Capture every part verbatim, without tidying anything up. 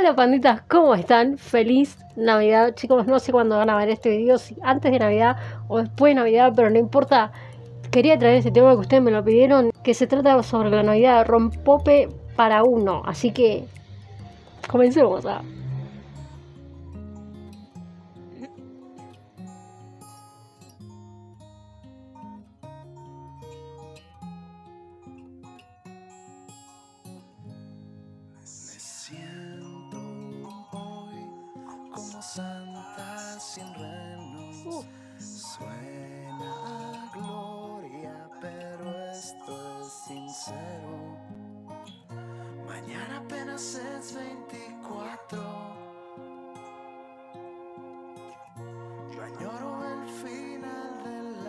Hola panditas, ¿cómo están? Feliz Navidad. Chicos, no sé cuándo van a ver este video, si antes de Navidad o después de Navidad, pero no importa. Quería traer este tema que ustedes me lo pidieron, que se trata sobre la Navidad, rompope para uno. Así que comencemos a... Me siento hoy como Santa sin renos. Uh. Suena a gloria, pero esto es sincero. Mañana apenas es veinticuatro. Yo añoro el final del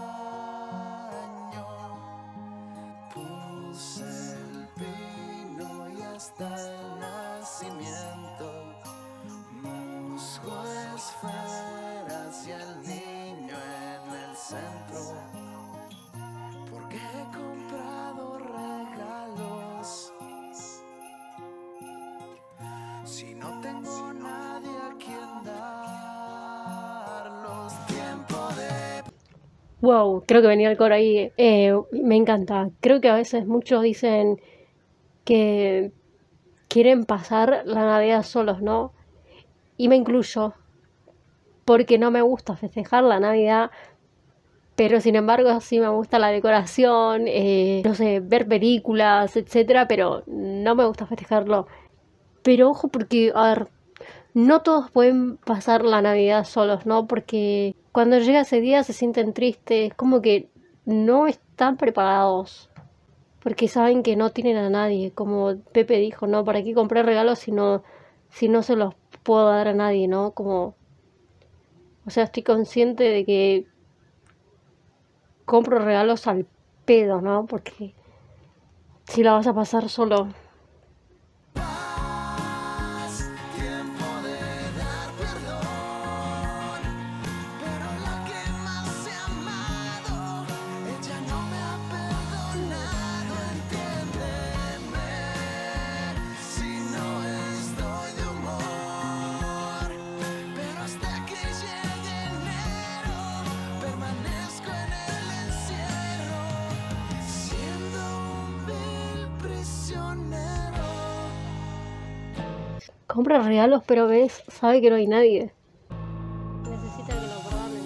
año. Puse el pino y hasta el nacimiento. Musgo esferas y el niño en el centro. Porque he comprado regalos. Si no tengo nadie a quien darlos. Tiempo de... Wow, creo que venía el coro ahí. Eh, me encanta. Creo que a veces muchos dicen que quieren pasar la Navidad solos, ¿no? Y me incluyo, porque no me gusta festejar la Navidad, pero sin embargo sí me gusta la decoración, eh, no sé, ver películas, etcétera, pero no me gusta festejarlo. Pero ojo porque, a ver, no todos pueden pasar la Navidad solos, ¿no? Porque cuando llega ese día se sienten tristes, como que no están preparados, porque saben que no tienen a nadie, como Pepe dijo, ¿no? ¿Para qué comprar regalos si no, si no se los puedo dar a nadie, ¿no? Como, o sea, estoy consciente de que compro regalos al pedo, ¿no? Porque si la vas a pasar solo. paz, tiempo de dar perdón. Pero la que más he amado, ella no me ha perdonado. Entiéndeme, si no estoy de humor. Pero hasta que llegue enero, permanezco en el encierro, siendo un vil prisionero. Compra regalos, pero ves, sabe que no hay nadie. Necesita que lo perdonen.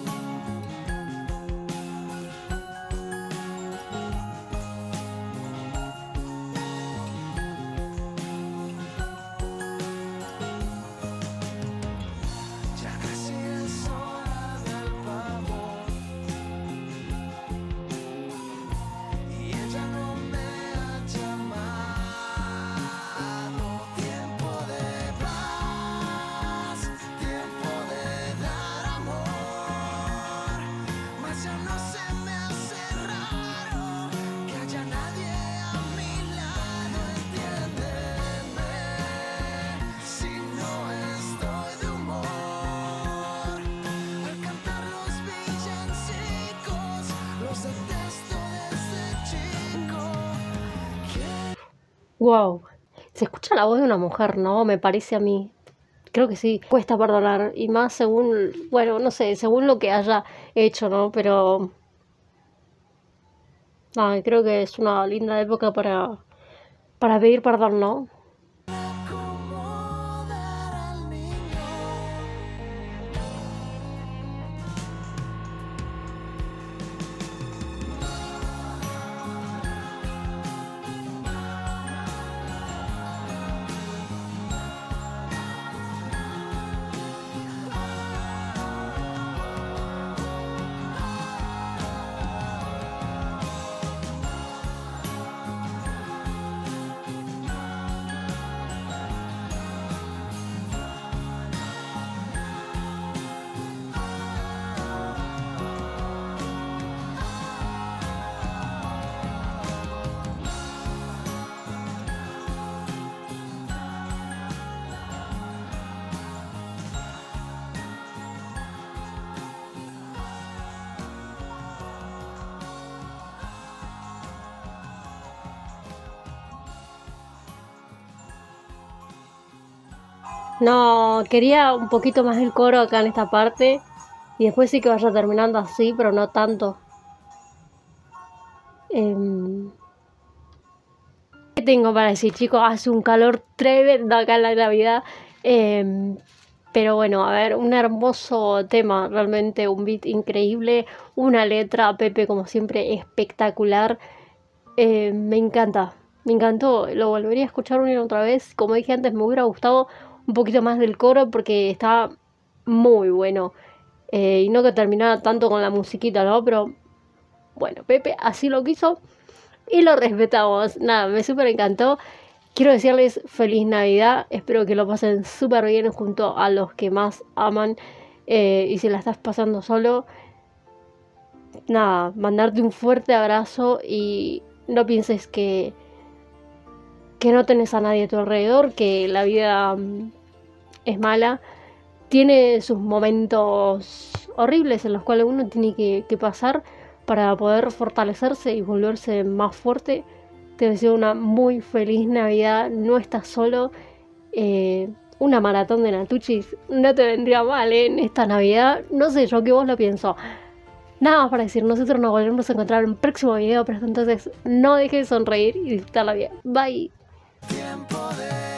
Ya casi es hora del pavo y ella no me ha llamado. Tiempo de paz, tiempo de dar amor. Mas ya no se me hace raro que haya nadie a mi lado. Entiéndeme, si no estoy de humor. Al cantar los villancicos, los detesto desde chico. Wow, se escucha la voz de una mujer, ¿no? Me parece a mí. Creo que sí, cuesta perdonar. Y más según, bueno, no sé, según lo que haya hecho, ¿no? Pero... ay, creo que es una linda época para, para pedir perdón, ¿no? Acomodar al niño. No, quería un poquito más el coro acá en esta parte. Y después sí que vaya terminando así, pero no tanto. Em, ¿Qué tengo para decir, chicos? Hace un calor tremendo acá en la Navidad. Em, pero bueno, a ver, un hermoso tema, realmente un beat increíble. Una letra, Pepe, como siempre, espectacular. Eh, me encanta, me encantó. Lo volvería a escuchar una y otra vez. Como dije antes, me hubiera gustado un poquito más del coro porque estaba muy bueno. Eh, y no que terminara tanto con la musiquita, ¿no? Pero bueno, Pepe así lo quiso y lo respetamos. Nada, me súper encantó. Quiero decirles feliz Navidad. Espero que lo pasen súper bien junto a los que más aman. Eh, y si la estás pasando solo, nada, mandarte un fuerte abrazo y no pienses que, que no tenés a nadie a tu alrededor, que la vida mm, es mala. Tiene sus momentos horribles en los cuales uno tiene que, que pasar para poder fortalecerse y volverse más fuerte. Te deseo una muy feliz Navidad. No estás solo. Eh, una maratón de Natuchis no te vendría mal, ¿eh? En esta Navidad. No sé yo que vos lo pienso. Nada más para decir, nosotros nos volvemos a encontrar en un próximo video, pero hasta entonces no dejes de sonreír y disfrutar la vida. Bye. Tiempo de